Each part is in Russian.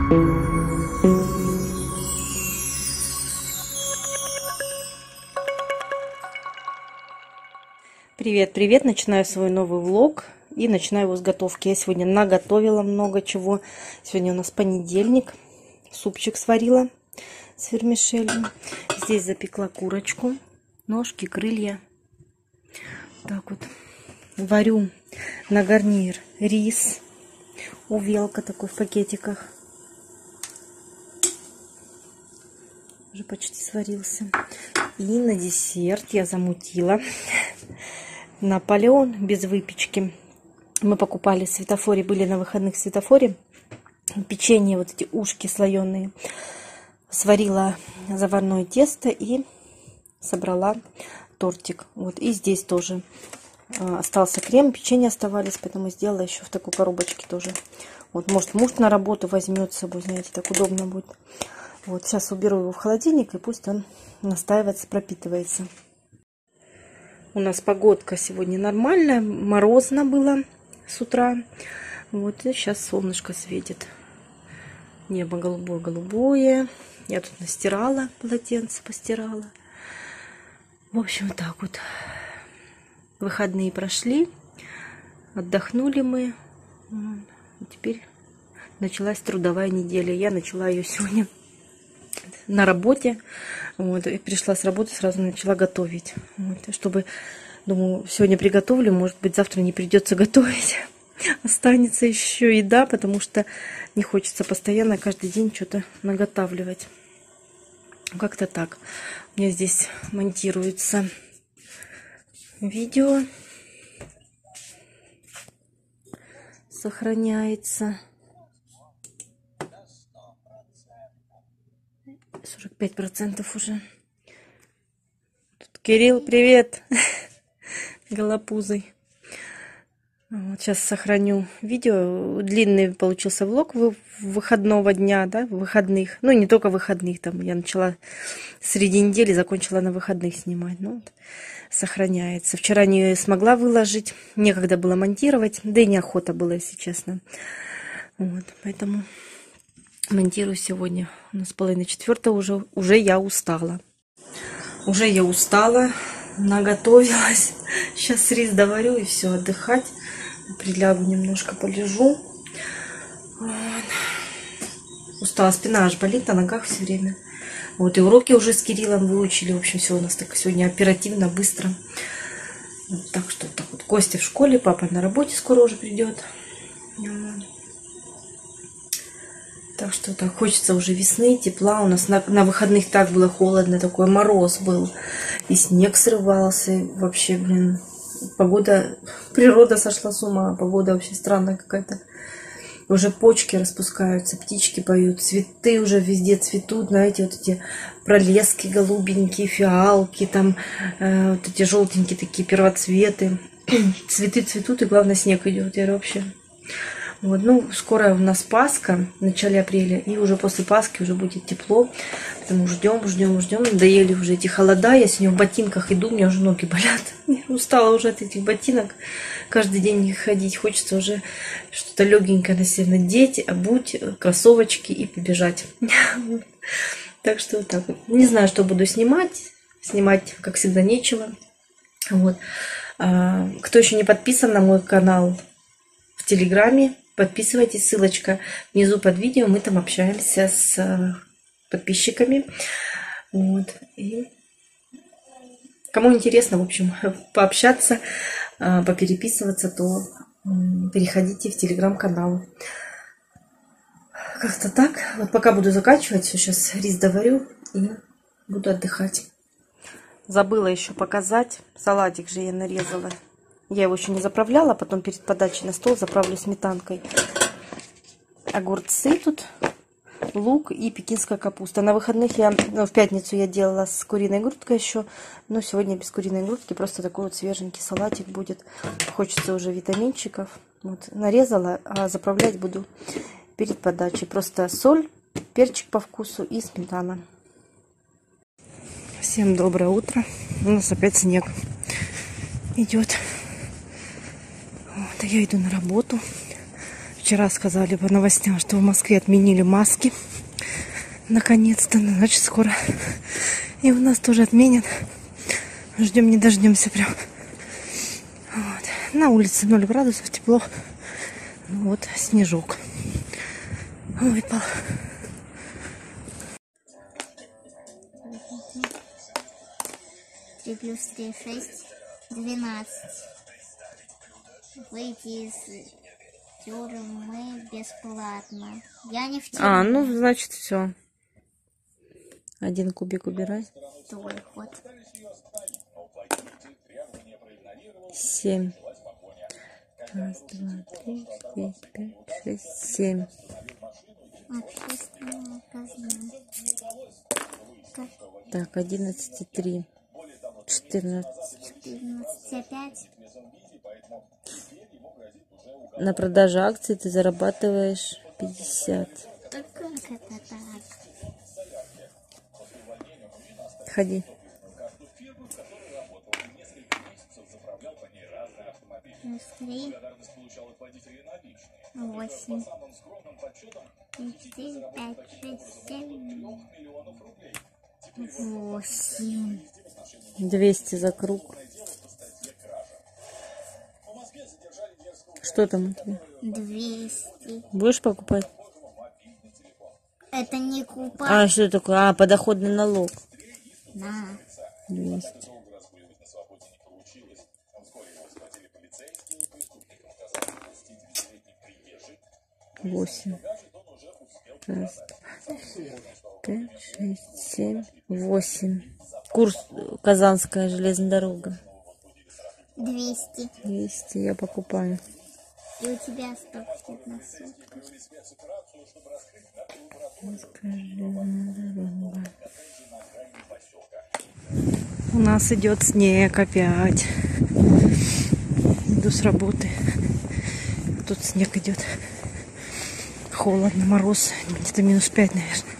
Привет, начинаю свой новый влог и начинаю его с готовки. Я сегодня наготовила много чего. Сегодня у нас понедельник. Супчик сварила с вермишелью. Здесь запекла курочку, ножки, крылья. Так вот. Варю на гарнир рис. Увелка такой в пакетиках. Уже почти сварился. И на десерт я замутила Наполеон без выпечки. Мы покупали в светофоре, были на выходных в светофоре. Печенье, вот эти ушки слоеные. Сварила заварное тесто и собрала тортик. Вот и здесь тоже остался крем, печенье оставались, поэтому сделала еще в такой коробочке тоже. Вот, может, муж на работу возьмет с собой, знаете, так удобно будет. Вот, сейчас уберу его в холодильник, и пусть он настаивается, пропитывается. У нас погодка сегодня нормальная, морозно было с утра. Вот, и сейчас солнышко светит. Небо голубое-голубое. Я тут настирала, полотенце постирала. В общем, вот так вот. Выходные прошли, отдохнули мы. И теперь началась трудовая неделя. Я начала ее сегодня на работе. Вот, и пришла с работы, сразу начала готовить. Вот, чтобы, думаю, сегодня приготовлю, может быть, завтра не придется готовить. Останется еще еда, потому что не хочется постоянно каждый день что-то наготавливать. Как-то так. У меня здесь монтируется видео. Сохраняется. 45% уже. Тут Кирилл, привет! Голопузый. Вот, сейчас сохраню видео. Длинный получился влог выходного дня, да, выходных. Ну, не только выходных, там я начала среди недели, закончила на выходных снимать. Ну, вот, сохраняется. Вчера не смогла выложить, некогда было монтировать, да и неохота было, если честно. Вот, поэтому монтирую сегодня. У нас 3:30 уже я устала. Уже я устала, наготовилась. Сейчас рис доварю и все, отдыхать. Прилягу немножко, полежу. Вот. Устала, спина аж болит, на ногах все время. Вот, и уроки уже с Кириллом выучили. В общем, все у нас так сегодня оперативно, быстро. Вот, так что так вот. Костя в школе, папа на работе скоро уже придет. Вот. Так что так, хочется уже весны, тепла. У нас на выходных так было холодно, такой мороз был. И снег срывался. И вообще, блин, погода, природа сошла с ума. Погода вообще странная какая-то. Уже почки распускаются, птички поют, цветы уже везде цветут. Знаете, вот эти пролески голубенькие, фиалки, там вот эти желтенькие такие первоцветы. Цветы цветут, и главное, снег идет. Я вообще... Вот, ну, скоро у нас Пасха, в начале апреля, и уже после Пасхи уже будет тепло, поэтому ждем. Надоели уже эти холода, я сегодня в ботинках иду, у меня уже ноги болят, я устала уже от этих ботинок, каждый день ходить, хочется уже что-то легенькое на себя надеть, обуть, кроссовочки и побежать. Так что вот так вот. Не знаю, что буду снимать, как всегда, нечего. Вот. Кто еще не подписан на мой канал в Телеграме, подписывайтесь, ссылочка внизу под видео, мы там общаемся с подписчиками. Вот. И кому интересно, в общем, пообщаться, попереписываться, то переходите в Телеграм-канал. Как-то так. Вот пока буду заканчивать, все, сейчас рис доварю и буду отдыхать. Забыла еще показать, салатик же я нарезала. Я его еще не заправляла, потом перед подачей на стол заправлю сметанкой. Огурцы тут, лук и пекинская капуста. На выходных в пятницу я делала с куриной грудкой еще, но сегодня без куриной грудки, просто такой вот свеженький салатик будет. Хочется уже витаминчиков. Вот, нарезала, а заправлять буду перед подачей. Просто соль, перчик по вкусу и сметана. Всем доброе утро. У нас опять снег идет. Вот, я иду на работу. вчера сказали по новостям, что в Москве отменили маски. Наконец-то, значит, скоро и у нас тоже отменят. Ждем, не дождемся прям. Вот. На улице 0 градусов, тепло. Вот снежок выпал. Три плюс 3, 6, 12. Выйти из тюрьмы бесплатно. Я не в тюрьме. Ну, значит, все. 1 кубик убирай. Твой ход. 7. 1, 2, 3, 4, 5, 6, 7. Общественное казино. Так, 11,3. 14. 14 опять. На продаже акций ты зарабатываешь 50. Да как это так? Ходи. Плюс 3. 8. 4, 5, 6, 7. 8. 200 за круг. Что там у тебя? 200. Будешь покупать? Это не купа. Что это такое? Подоходный налог. На. 200. Восемь. Раз, 5, 6, 7, 8. Курс Казанская железная дорога. 200. 200 я покупаю. И у тебя 150 на сутки. У нас идет снег опять. Иду с работы. Тут снег идет. Холодно, мороз. Где-то -5, наверное.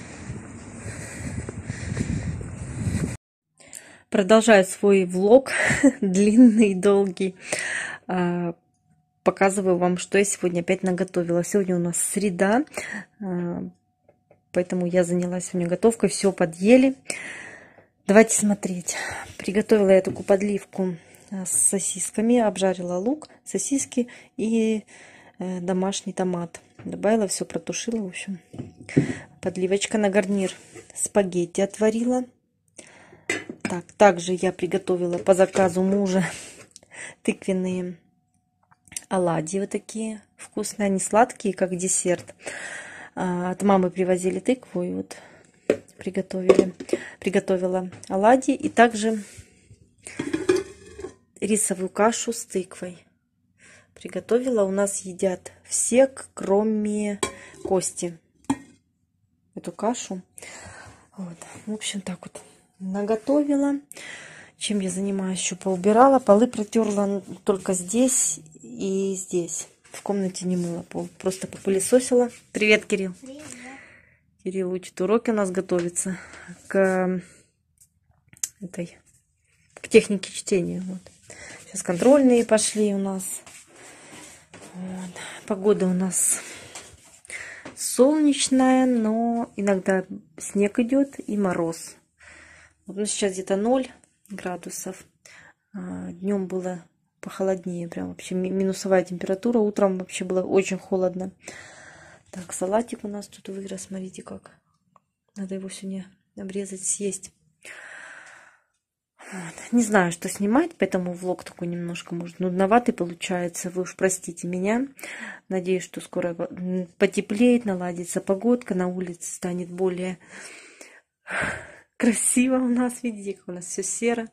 Продолжаю свой влог. Длинный, долгий. Показываю вам, что я сегодня опять наготовила. Сегодня у нас среда. Поэтому я занялась сегодня готовкой. Все подъели. Давайте смотреть. Приготовила я такую подливку с сосисками. Обжарила лук, сосиски и домашний томат. Добавила, все протушила, в общем. Подливочка на гарнир. Спагетти отварила. Так, также я приготовила по заказу мужа тыквенные оладьи. Вот такие вкусные. Они сладкие, как десерт. От мамы привозили тыкву и вот приготовила оладьи. И также рисовую кашу с тыквой. Приготовила. У нас едят все, кроме Кости, эту кашу. Вот. В общем, так вот наготовила. Чем я занимаюсь? Еще поубирала. Полы протерла только здесь и здесь. В комнате не мыла пол. Просто попылесосила. Привет, Кирилл. Привет. Кирилл учит уроки, у нас готовится к технике чтения. Вот. Сейчас контрольные пошли у нас. Вот. Погода у нас солнечная, но иногда снег идет и мороз. Вот сейчас где-то 0 градусов. Днем было похолоднее, прям вообще минусовая температура. Утром вообще было очень холодно. Так, салатик у нас тут вырос, смотрите как. Надо его сегодня обрезать, съесть. Вот. Не знаю, что снимать, поэтому влог такой немножко, может, нудноватый получается. Вы уж простите меня. Надеюсь, что скоро потеплеет, наладится погодка, на улице станет более красиво у нас. Видите, как у нас все серо.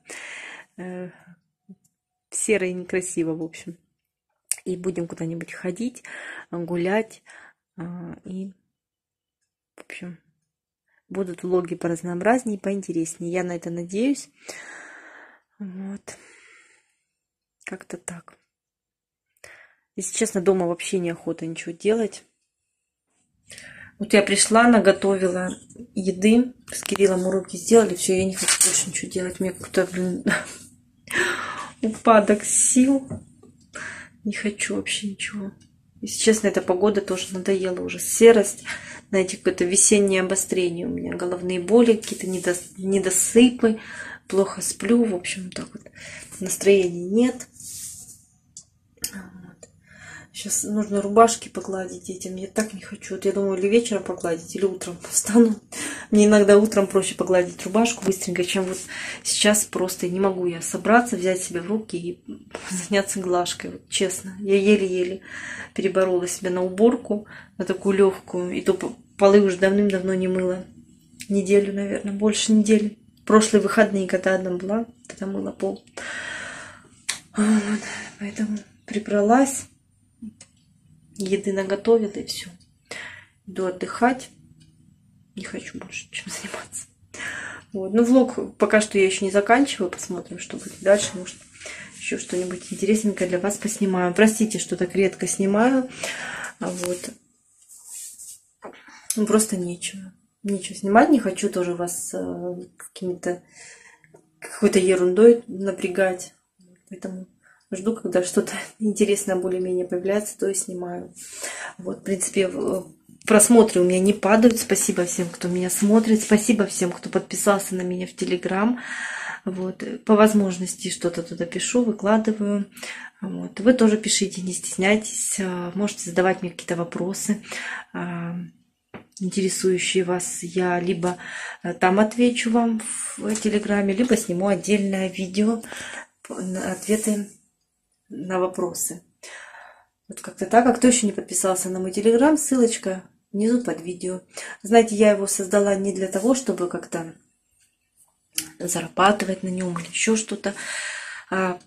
Серо и некрасиво, в общем. И будем куда-нибудь ходить, гулять. И, в общем, будут влоги поразнообразнее, поинтереснее. Я на это надеюсь. Вот. Как-то так. Если честно, дома вообще неохота ничего делать. Вот я пришла, наготовила еды. С Кириллом уроки сделали. Все, я не хочу больше ничего делать. У меня какой-то, упадок сил. Не хочу вообще ничего. Если честно, эта погода тоже надоела уже. Серость, знаете, какое-то весеннее обострение у меня. Головные боли, какие-то недосыпы. Плохо сплю, в общем, так вот. Настроения нет. Вот. Сейчас нужно рубашки погладить детям. Я так не хочу. Вот я думаю, или вечером погладить, или утром встану. Мне иногда утром проще погладить рубашку быстренько, чем вот сейчас просто не могу я собраться, взять себя в руки и заняться глажкой. Вот, честно, я еле-еле переборола себя на уборку, на такую легкую. И то полы уже давным-давно не мыла. Неделю, наверное, больше недели. Прошлые выходные, когда одна была, тогда мыла пол. Вот, поэтому прибралась, еды наготовила и все. Иду отдыхать. Не хочу больше чем заниматься. Вот. Ну, влог пока что я еще не заканчиваю. Посмотрим, что будет дальше. Может, еще что-нибудь интересненькое для вас поснимаю. Простите, что так редко снимаю. Вот. Ну, просто нечего. Нечего снимать. Не хочу тоже вас какой-то ерундой напрягать. Поэтому жду, когда что-то интересное более-менее появляется, то и снимаю. Вот, в принципе, просмотры у меня не падают. Спасибо всем, кто меня смотрит. Спасибо всем, кто подписался на меня в Телеграм. Вот. По возможности что-то туда пишу, выкладываю. Вот. Вы тоже пишите, не стесняйтесь. Можете задавать мне какие-то вопросы, интересующие вас. Я либо там отвечу вам в Телеграме, либо сниму отдельное видео, ответы на вопросы. Вот как-то так. А кто еще не подписался на мой Телеграм, ссылочка внизу под видео. Знаете, я его создала не для того, чтобы как-то зарабатывать на нем или еще что-то. По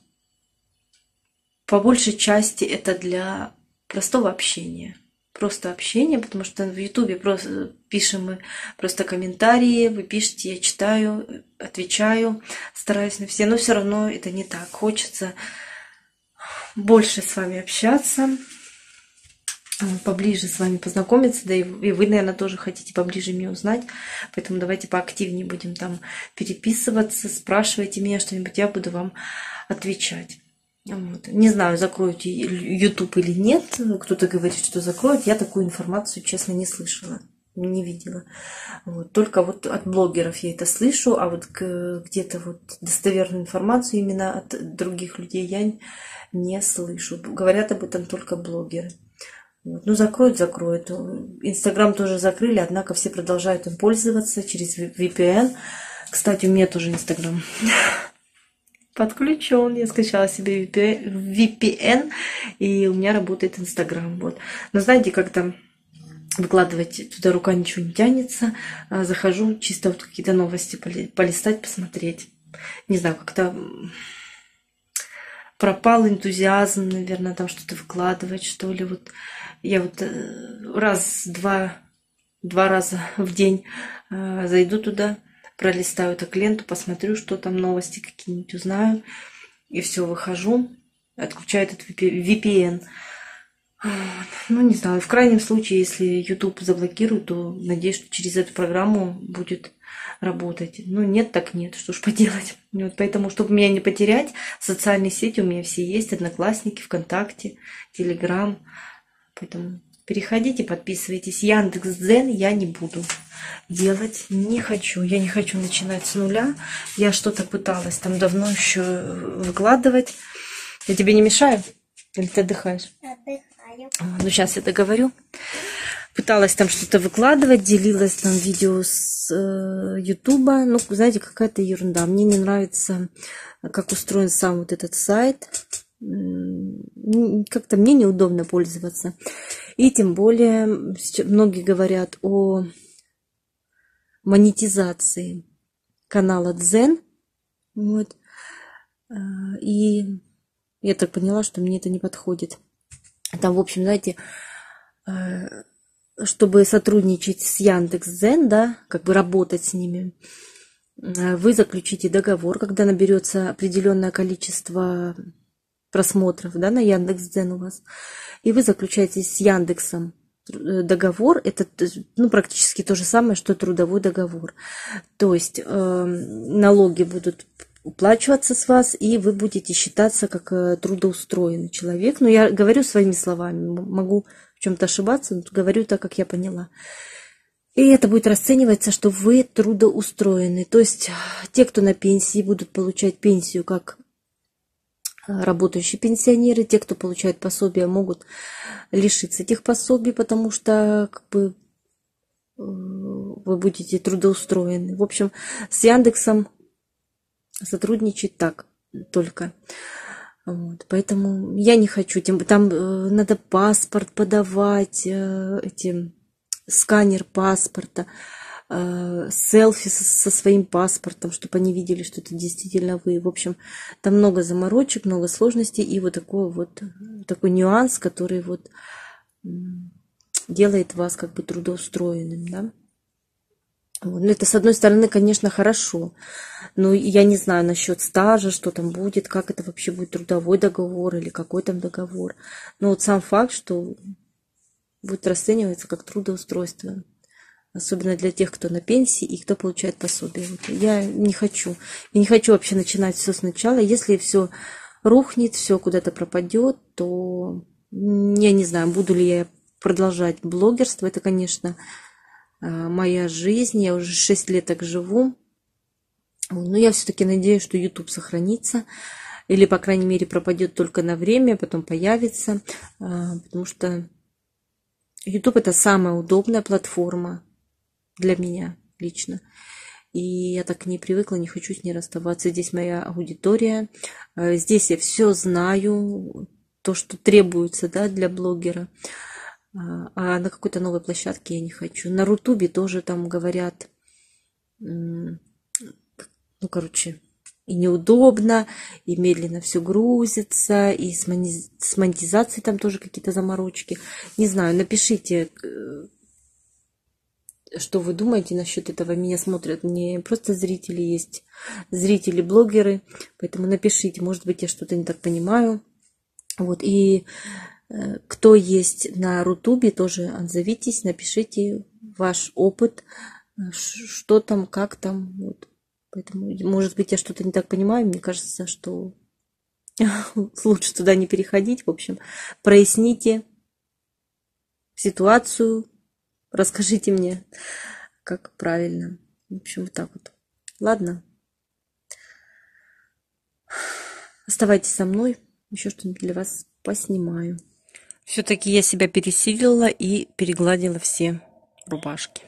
большей части это для простого общения. Просто общение, потому что в Ютубе просто пишем мы просто комментарии, вы пишете, я читаю, отвечаю, стараюсь на все, но все равно это не так. Хочется больше с вами общаться, поближе с вами познакомиться, да и вы, наверное, тоже хотите поближе меня узнать, поэтому давайте поактивнее будем там переписываться, спрашивайте меня что-нибудь, я буду вам отвечать. Вот. Не знаю, закроете YouTube или нет, кто-то говорит, что закроют, я такую информацию, честно, не слышала, не видела. Вот. Только вот от блогеров я это слышу, а вот где-то вот достоверную информацию именно от других людей я не слышу. Говорят об этом только блогеры. Вот. Ну, закроют. Инстаграм тоже закрыли, однако все продолжают им пользоваться через VPN. Кстати, у меня тоже Инстаграм подключен. Я скачала себе VPN, и у меня работает Инстаграм. Вот. Но знаете, как-то выкладывать туда рука ничего не тянется. Захожу чисто вот какие-то новости полистать, посмотреть. Не знаю, как-то пропал энтузиазм, наверное, там что-то выкладывать, что ли. Вот я вот два раза в день зайду туда, пролистаю так ленту, посмотрю, что там новости какие-нибудь узнаю. И все, выхожу, отключаю этот VPN. Ну, не знаю, в крайнем случае, если YouTube заблокирует, то надеюсь, что через эту программу будет работать. Ну, нет, так нет, что ж поделать. Вот поэтому, чтобы меня не потерять, социальные сети у меня все есть, Одноклассники, ВКонтакте, Телеграм. Поэтому переходите, подписывайтесь. Яндекс.Дзен я не буду делать, не хочу. Я не хочу начинать с нуля. Я что-то пыталась там давно еще выкладывать. Я тебе не мешаю? Или ты отдыхаешь? Отдыхаю. Ну, сейчас я договорю. Пыталась там что-то выкладывать, делилась там видео с Ютуба. Ну, знаете, какая-то ерунда. Мне не нравится, как устроен сам вот этот сайт. Как-то мне неудобно пользоваться. И тем более многие говорят о монетизации канала Дзен. Вот. И я так поняла, что мне это не подходит. Там, в общем, знаете, чтобы сотрудничать с Яндекс.Дзен, да, как бы работать с ними, вы заключите договор, когда наберется определенное количество просмотров, да, на Яндекс.Дзен у вас, и вы заключаете с Яндексом договор. Это, ну, практически то же самое, что трудовой договор. То есть налоги будут уплачиваться с вас, и вы будете считаться как трудоустроенный человек. Но я говорю своими словами, могу в чем-то ошибаться, но говорю так, как я поняла. И это будет расцениваться, что вы трудоустроены. То есть те, кто на пенсии, будут получать пенсию как работающие пенсионеры. Те, кто получает пособия, могут лишиться этих пособий, потому что как бы вы будете трудоустроены. В общем, с Яндексом сотрудничать так только. Вот. Поэтому я не хочу. Там надо паспорт подавать, сканер паспорта, селфи со своим паспортом, чтобы они видели, что это действительно вы. В общем, там много заморочек, много сложностей и вот такой нюанс, который вот делает вас как бы трудоустроенным, да. Вот. Ну, это, с одной стороны, конечно, хорошо. Но я не знаю насчет стажа, что там будет, как это вообще будет, трудовой договор или какой там договор. Но вот сам факт, что будет расцениваться как трудоустройство. Особенно для тех, кто на пенсии и кто получает пособие. Вот. Я не хочу. Я не хочу вообще начинать все сначала. Если все рухнет, все куда-то пропадет, то я не знаю, буду ли я продолжать блогерство. Это, конечно, моя жизнь. Я уже 6 лет так живу. Но я все-таки надеюсь, что YouTube сохранится. Или, по крайней мере, пропадет только на время, потом появится. Потому что YouTube — это самая удобная платформа для меня лично. И я так к ней привыкла, не хочу с ней расставаться. Здесь моя аудитория. Здесь я все знаю, то, что требуется, да, для блогера. А на какой-то новой площадке я не хочу. На Рутубе тоже там говорят, и неудобно, и медленно все грузится, и с монетизацией там тоже какие-то заморочки. Не знаю, напишите, что вы думаете насчет этого. Меня смотрят не просто зрители, есть зрители-блогеры, поэтому напишите, может быть, я что-то не так понимаю. Вот, и кто есть на Рутубе, тоже отзовитесь, напишите ваш опыт, что там, как там. Вот. Поэтому, может быть, я что-то не так понимаю. Мне кажется, что лучше туда не переходить. В общем, проясните ситуацию, расскажите мне, как правильно. В общем, вот так вот. Ладно. Оставайтесь со мной. Еще что-нибудь для вас поснимаю. Все-таки я себя пересилила и перегладила все рубашки.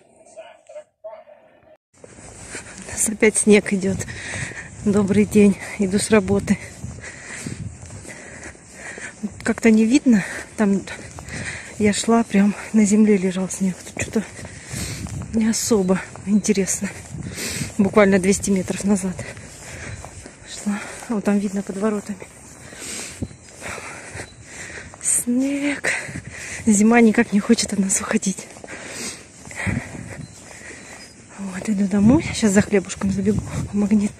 У нас опять снег идет. Добрый день. Иду с работы. Как-то не видно. Там я шла, прям на земле лежал снег. Тут что-то не особо интересно. Буквально 200 метров назад шла. Вот там видно под воротами. Снег. Зима никак не хочет от нас уходить. Вот, иду домой. Сейчас за хлебушком забегу в Магнит.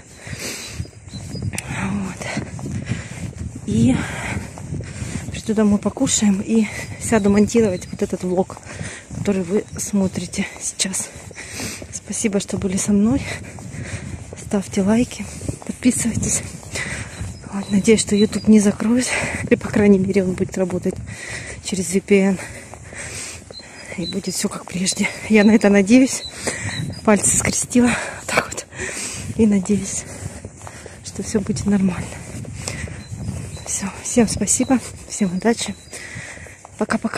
Вот. И приду домой, покушаем и сяду монтировать вот этот влог, который вы смотрите сейчас. Спасибо, что были со мной. Ставьте лайки, подписывайтесь. Вот, надеюсь, что YouTube не закроют. Или, по крайней мере, он будет работать через VPN. И будет все как прежде. Я на это надеюсь. Пальцы скрестила. Вот так вот. И надеюсь, что все будет нормально. Все. Всем спасибо. Всем удачи. Пока-пока.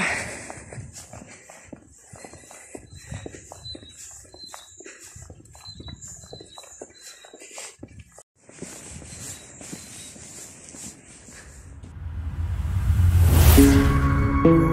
Thank you.